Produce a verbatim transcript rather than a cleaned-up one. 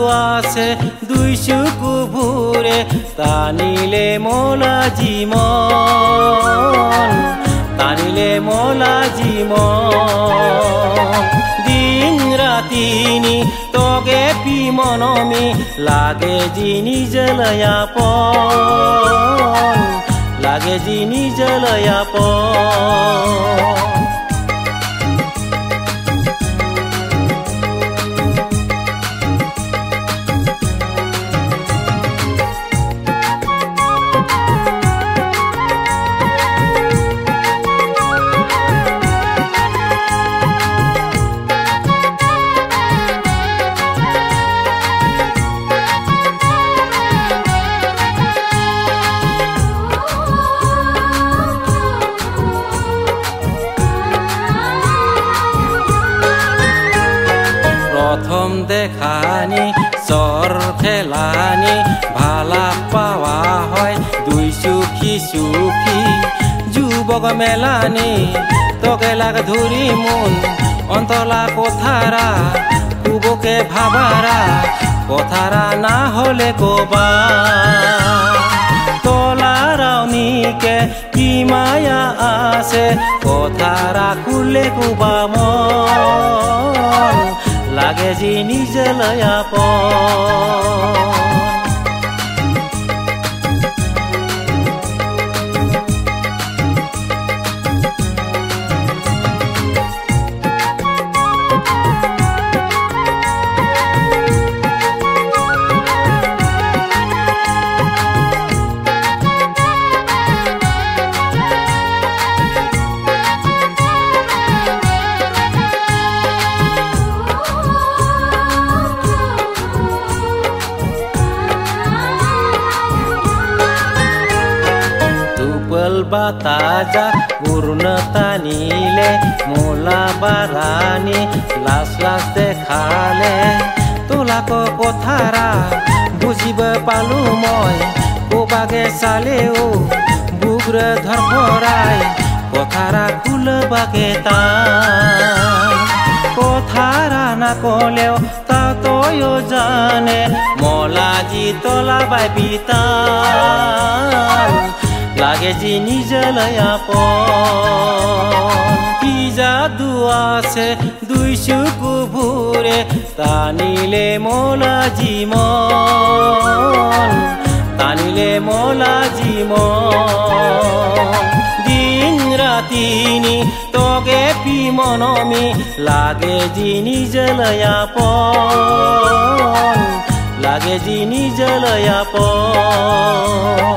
আছে দুই চকু ভুৰে টানিলে মোলা জীমন টানিলে মোলা জীমন দিন রাতিনি তোগে পিমনমি লাগে জি নিজলয়াপন লাগে জি নিজলয়াপন প্রথম দেখানি চর খেলানি ভালা পাওয়া হয় দুই সুখী সুখী যুবক মেলানি তোকে লাগ ধরি মন অন্তলা কোথারা কুবকে ভাবারা কোথারা না হলে কোবা তোলারাউনিকে কি মায়া আছে কোথারা খুলে কুবা মন লাগে জি নিজলয়াপন বাতাজা পূর্ণতানিলে মোলা বারানি লাস লাস দেখালে তোলাক কথারা বুঝিব পালু মই কোবাগে চালেও বুগরে ধরফরাই কথারা খুলবাগে তাই কথারা না কলেও তা তয়ও জানে মলাজি তোলা বাই পিতাই লাগে জি নিজলয়াপন কি জাদু আছে দুই চকু ভুরে টানিলে মোলা জীমন টানিলে মোলা জীমন দিন রাতিনি তোগে পিমনমি লাগে জি নিজলয়াপন লাগে জি নিজলয়াপন